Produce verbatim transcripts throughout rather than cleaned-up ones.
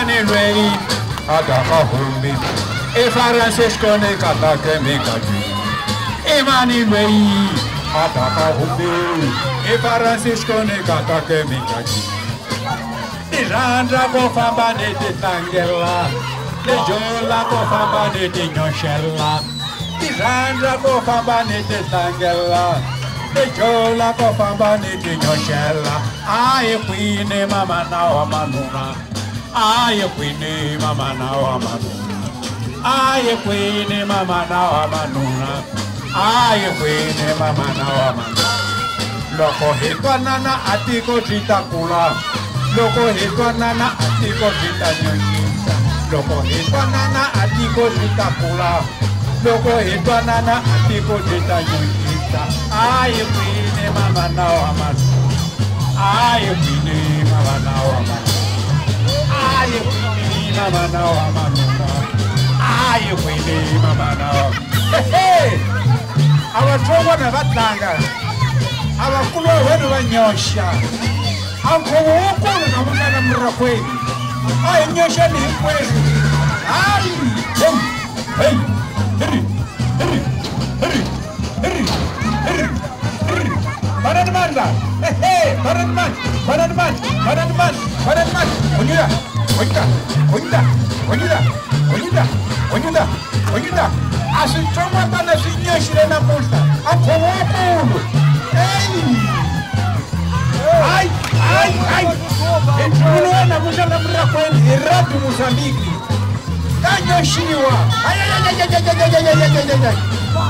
Imani Rei, Ataka Humbi, E Francisco ne Katake Mikaji. Imani Rei, Ataka Humbi, E Francisco ne Katake Mikaji. Nijandra ko famba ne de tangela, de jola ko famba ne de nyoshella. Nijandra ko famba ne de tangela, de jola ko famba ne de nyoshella. Aye queen mama na wa manuna, aye queen mama na wa manuna, aye queen mama na wa manuna, aye queen mama na wa manuna. Loko hitwanana atiko jitakula. Loko hitwanana atiko jitanyonyisa. Loko hitwanana atiko jitakula. Loko hitwanana atiko jitanyonyisa. Aye queen mama na wa manuna, aye queen mama na wa manuna, aye queen mama na wa manuna, aye queen mama na wa. Hey, abatongo na batanga, abakulu wenu banyosha. Anko wokulu na mwana mrakweli. Aye nyosha ni kweli. Ai, hey, hey, hey, hey, hey, hey, hey, hey. Baranmanda, hey, baranman, baranman, baranman, baranman. Onyuda, onyuda, onyuda, onyuda, onyuda, onyuda, onyuda. Asichoma bana sinyeshire na musta. Anko wokulu. Hey. Ai, ai, ai. Etulo na mujala mrakweli iradu Mozambiki. Kanyoshiwa. Ai ai ai ai ai ai ai ai ai.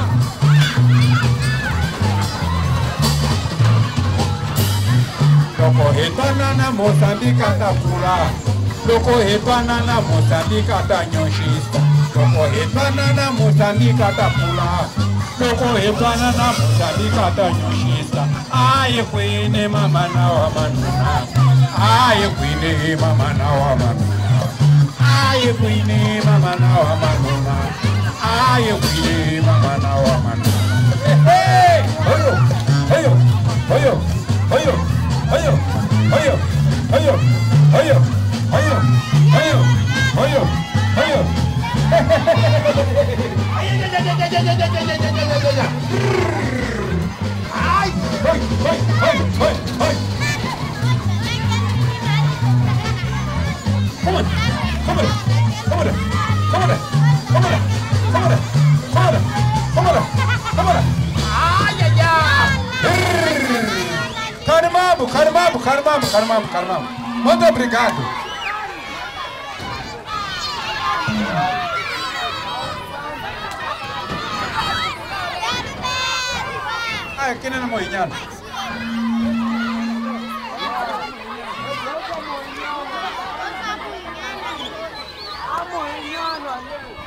Loko hitwanana Mozambiki atakula. Loko hitwanana Mozambiki atanyoshisa. Loko hitwanana Mozambiki atakula. Loko hitwanana Mozambiki atanyoshisa. Aye queen mama na wa manuna, aye queen mama na wa manuna, aye queen mama na wa manuna, aye queen mama na wa manuna. Hey, hoyo, hoyo, hoyo, hoyo, hoyo, hoyo, hoyo, hoyo, hoyo, hoyo, hoyo, hoyo. Ay, ay, ay, ay, ay, ay. Come on, come on, come on, come on, come on, come on, come on, come on, come on. Ay, ay, ay. Carmamo, carmamo, carmamo, carmamo, carmamo. Muito obrigado. Ai, quem não morre? Amo,